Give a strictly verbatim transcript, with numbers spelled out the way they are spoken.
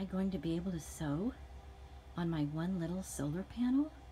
going to be able to sew on my one little solar panel?